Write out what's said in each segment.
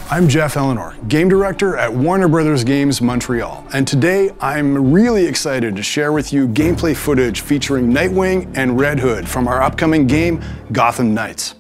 I'm Jeff Eleanor, Game Director at Warner Bros. Games Montreal, and today I'm really excited to share with you gameplay footage featuring Nightwing and Red Hood from our upcoming game, Gotham Knights.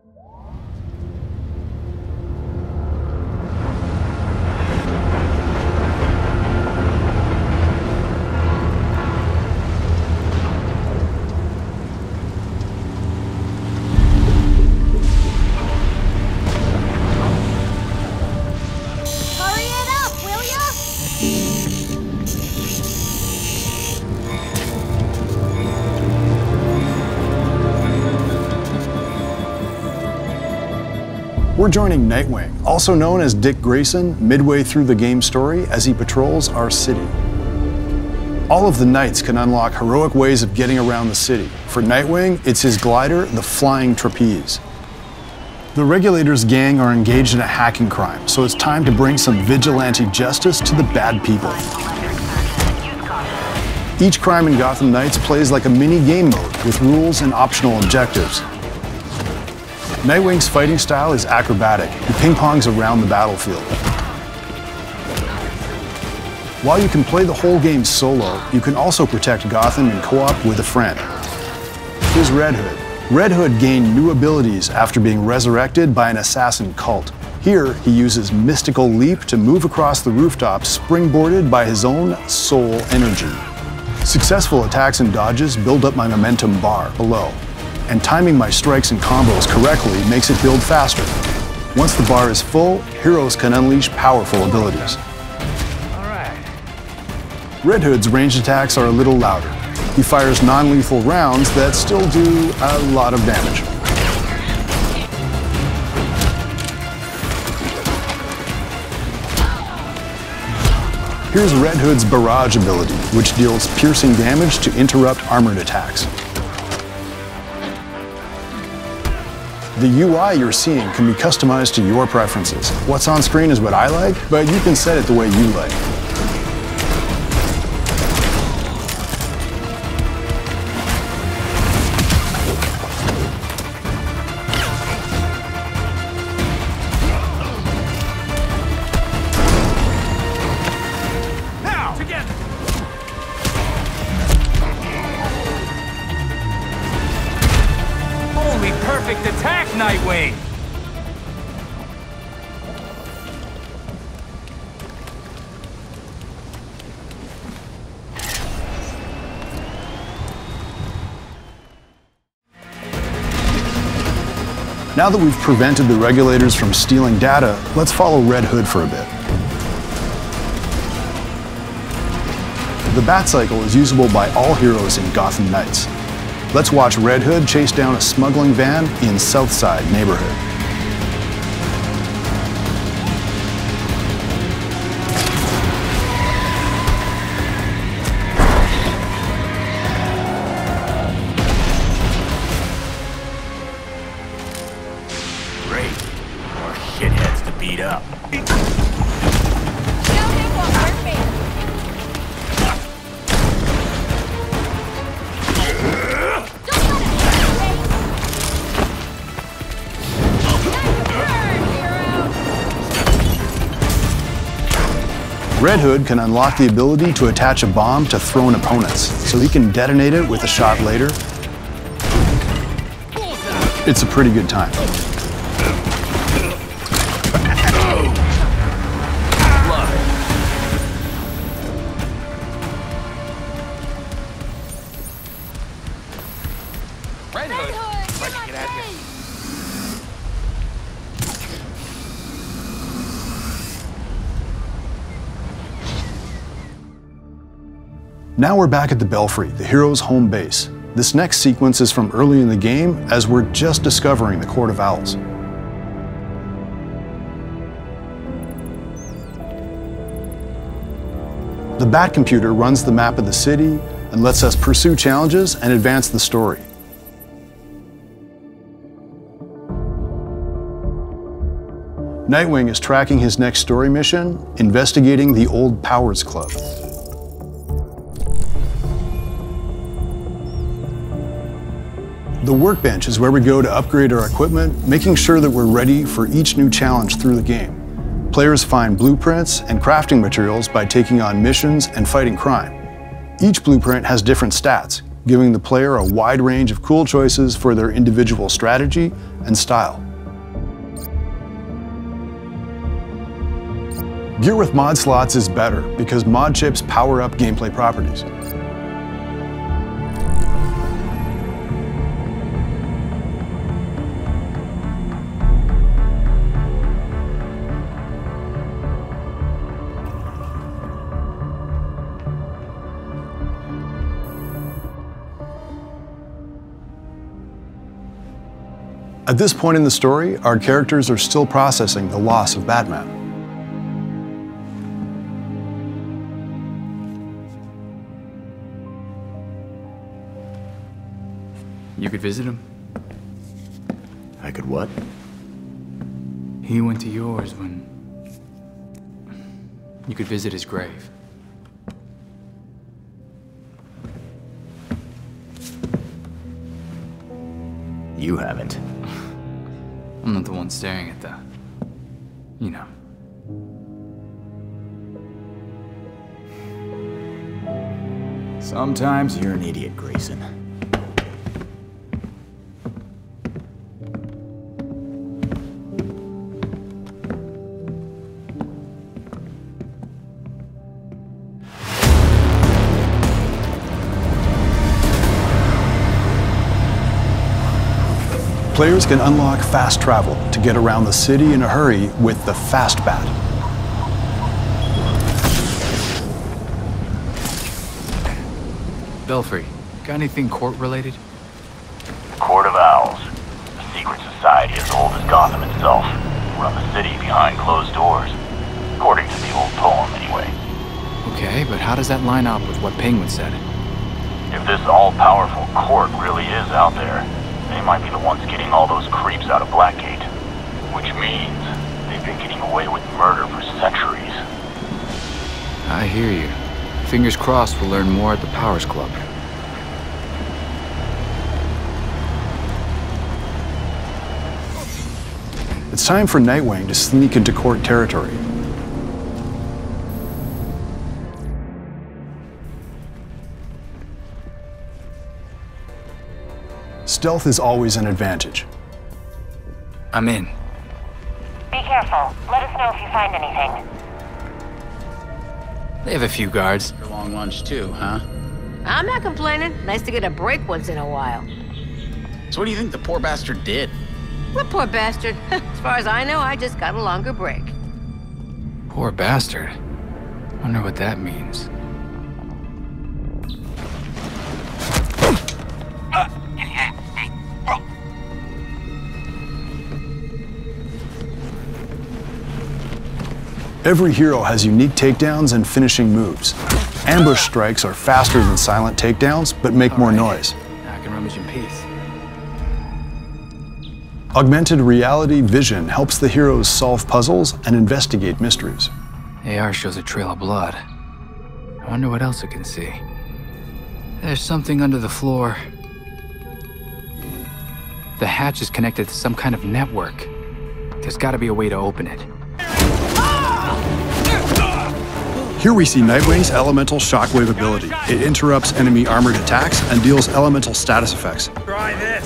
We're joining Nightwing, also known as Dick Grayson, midway through the game story as he patrols our city. All of the Knights can unlock heroic ways of getting around the city. For Nightwing, it's his glider, the Flying Trapeze. The Regulators gang are engaged in a hacking crime, so it's time to bring some vigilante justice to the bad people. Each crime in Gotham Knights plays like a mini game mode with rules and optional objectives. Nightwing's fighting style is acrobatic. He ping-pongs around the battlefield. While you can play the whole game solo, you can also protect Gotham in co-op with a friend. Here's Red Hood. Red Hood gained new abilities after being resurrected by an assassin cult. Here, he uses Mystical Leap to move across the rooftops, springboarded by his own soul energy. Successful attacks and dodges build up my momentum bar below, and timing my strikes and combos correctly makes it build faster. Once the bar is full, heroes can unleash powerful abilities. Red Hood's ranged attacks are a little louder. He fires non-lethal rounds that still do a lot of damage. Here's Red Hood's barrage ability, which deals piercing damage to interrupt armored attacks. The UI you're seeing can be customized to your preferences. What's on screen is what I like, but you can set it the way you like. Now, together. Holy perfect attack, Nightwing! Now that we've prevented the Regulators from stealing data, let's follow Red Hood for a bit. The Bat Cycle is usable by all heroes in Gotham Knights. Let's watch Red Hood chase down a smuggling van in Southside neighborhood. Great. More shitheads to beat up. Red Hood can unlock the ability to attach a bomb to thrown opponents, so he can detonate it with a shot later. It's a pretty good time. Red Hood! Let's get out here. Now we're back at the Belfry, the hero's home base. This next sequence is from early in the game, as we're just discovering the Court of Owls. The Bat Computer runs the map of the city and lets us pursue challenges and advance the story. Nightwing is tracking his next story mission, investigating the Old Powers Club. The workbench is where we go to upgrade our equipment, making sure that we're ready for each new challenge through the game. Players find blueprints and crafting materials by taking on missions and fighting crime. Each blueprint has different stats, giving the player a wide range of cool choices for their individual strategy and style. Gear with mod slots is better because mod chips power up gameplay properties. At this point in the story, our characters are still processing the loss of Batman. You could visit him. I could what? He went to yours when... You could visit his grave. You haven't. I'm not the one staring at the... you know. Sometimes you're an idiot, Grayson. Players can unlock fast travel to get around the city in a hurry with the Fast Bat. Belfry, got anything court-related? Court of Owls. A secret society as old as Gotham itself. Run the city behind closed doors. According to the old poem, anyway. Okay, but how does that line up with what Penguin said? If this all-powerful court really is out there, they might be the ones getting all those creeps out of Blackgate. Which means they've been getting away with murder for centuries. I hear you. Fingers crossed we'll learn more at the Powers Club. It's time for Nightwing to sneak into court territory. Stealth is always an advantage. I'm in. Be careful. Let us know if you find anything. They have a few guards. Your long lunch too, huh? I'm not complaining. Nice to get a break once in a while. So what do you think the poor bastard did? What poor bastard? As far as I know, I just got a longer break. Poor bastard. Wonder what that means. Every hero has unique takedowns and finishing moves. Ambush strikes are faster than silent takedowns, but make more noise. Now I can rummage in peace. Augmented reality vision helps the heroes solve puzzles and investigate mysteries. AR shows a trail of blood. I wonder what else it can see. There's something under the floor. The hatch is connected to some kind of network. There's got to be a way to open it. Here we see Nightwing's elemental shockwave ability. It interrupts enemy armored attacks and deals elemental status effects. Try this.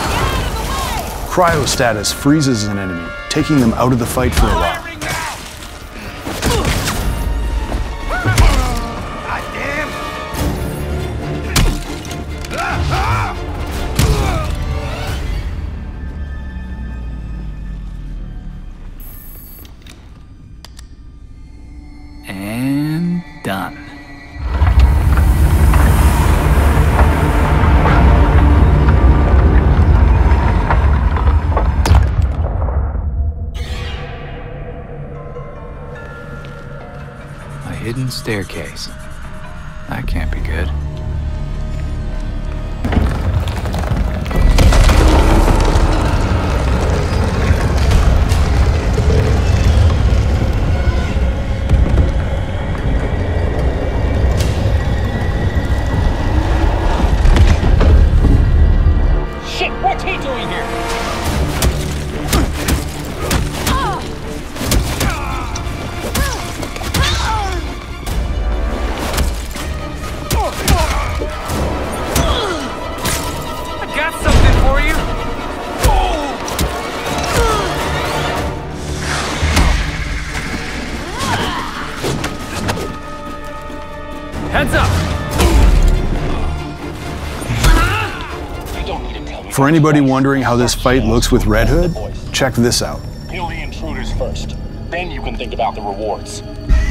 Cryo status freezes an enemy, taking them out of the fight for a while. And done. A hidden staircase. That can't be good. What's he doing here? Heads up! For anybody wondering how this fight looks with Red Hood, check this out. Kill the intruders first. Then you can think about the rewards.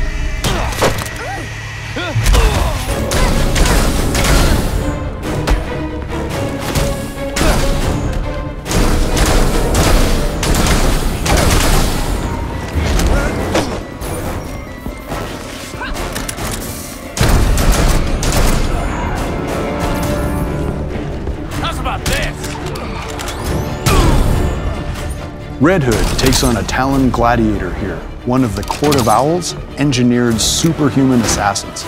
Red Hood takes on a Talon gladiator here, one of the Court of Owls' engineered superhuman assassins.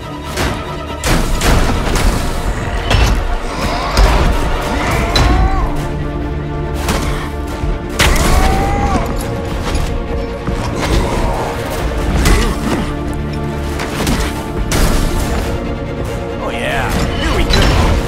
Oh yeah, here we go.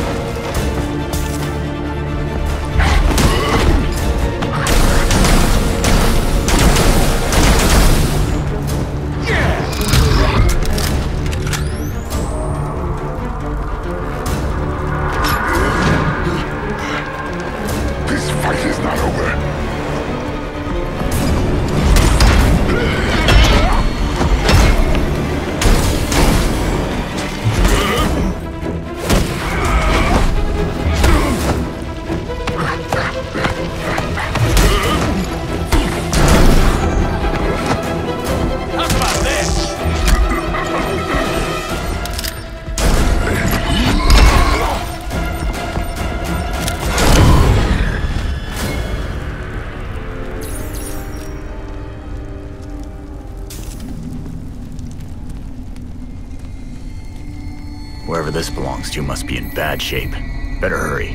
Wherever this belongs to must be in bad shape. Better hurry.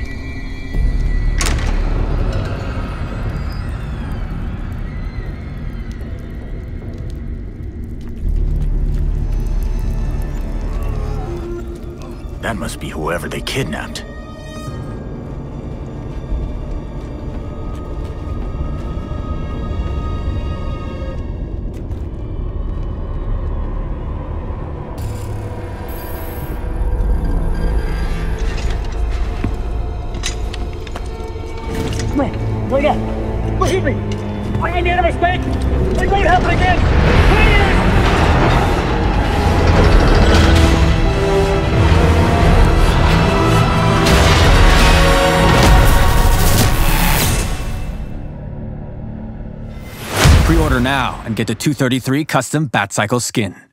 That must be whoever they kidnapped. Wake up! Believe me! I made a mistake! It won't happen again! Please! Pre-order now and get the 233 custom Batcycle skin.